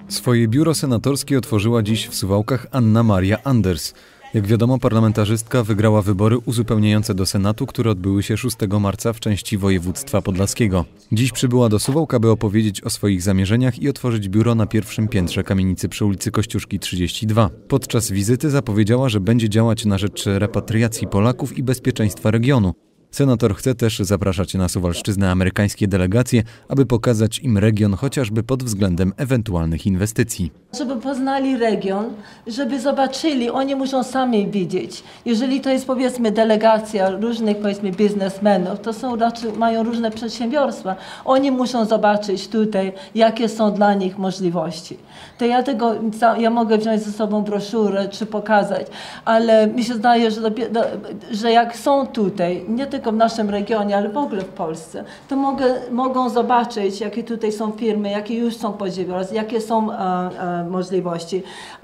Swoje biuro senatorskie otworzyła dziś w Suwałkach Anna Maria Anders. Jak wiadomo, parlamentarzystka wygrała wybory uzupełniające do Senatu, które odbyły się 6 marca w części województwa podlaskiego. Dziś przybyła do Suwałk, aby opowiedzieć o swoich zamierzeniach i otworzyć biuro na pierwszym piętrze kamienicy przy ulicy Kościuszki 32. Podczas wizyty zapowiedziała, że będzie działać na rzecz repatriacji Polaków i bezpieczeństwa regionu. Senator chce też zapraszać na Suwalszczyznę amerykańskie delegacje, aby pokazać im region chociażby pod względem ewentualnych inwestycji. Żeby poznali region, żeby zobaczyli, oni muszą sami widzieć. Jeżeli to jest powiedzmy delegacja różnych powiedzmy biznesmenów, to są raczej, mają różne przedsiębiorstwa. Oni muszą zobaczyć tutaj, jakie są dla nich możliwości. To ja mogę wziąć ze sobą broszurę czy pokazać, ale mi się zdaje, że jak są tutaj, nie tylko w naszym regionie, ale w ogóle w Polsce, to mogą zobaczyć, jakie tutaj są firmy, jakie już są przedsiębiorstwa, jakie są możliwości.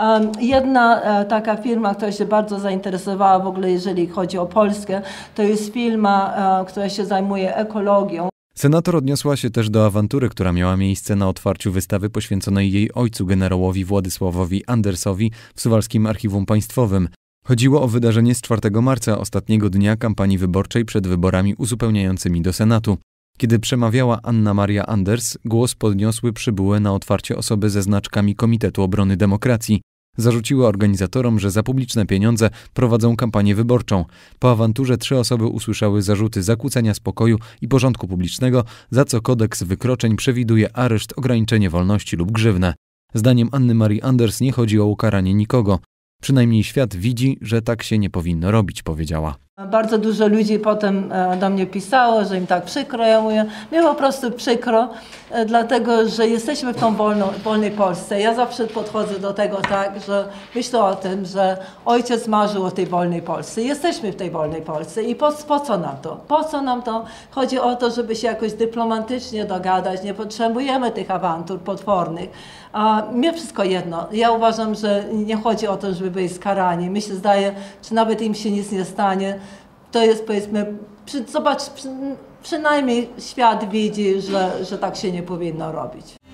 Jedna taka firma, która się bardzo zainteresowała w ogóle, jeżeli chodzi o Polskę, to jest firma, która się zajmuje ekologią. Senator odniosła się też do awantury, która miała miejsce na otwarciu wystawy poświęconej jej ojcu, generałowi Władysławowi Andersowi w Suwalskim Archiwum Państwowym. Chodziło o wydarzenie z 4 marca, ostatniego dnia kampanii wyborczej przed wyborami uzupełniającymi do Senatu. Kiedy przemawiała Anna Maria Anders, głos podniosły przybyłe na otwarcie osoby ze znaczkami Komitetu Obrony Demokracji. Zarzuciły organizatorom, że za publiczne pieniądze prowadzą kampanię wyborczą. Po awanturze 3 osoby usłyszały zarzuty zakłócenia spokoju i porządku publicznego, za co kodeks wykroczeń przewiduje areszt, ograniczenie wolności lub grzywnę. Zdaniem Anny Marii Anders nie chodzi o ukaranie nikogo. Przynajmniej świat widzi, że tak się nie powinno robić, powiedziała. Bardzo dużo ludzi potem do mnie pisało, że im tak przykro. Ja mówię, mi po prostu przykro, dlatego że jesteśmy w tą wolnej Polsce. Ja zawsze podchodzę do tego tak, że myślę o tym, że ojciec marzył o tej wolnej Polsce. Jesteśmy w tej wolnej Polsce i po co nam to? Po co nam to? Chodzi o to, żeby się jakoś dyplomatycznie dogadać. Nie potrzebujemy tych awantur potwornych. Mnie wszystko jedno. Ja uważam, że nie chodzi o to, żeby byli skarani. Mi się zdaje, że nawet im się nic nie stanie. To jest powiedzmy, przynajmniej świat widzi, że tak się nie powinno robić.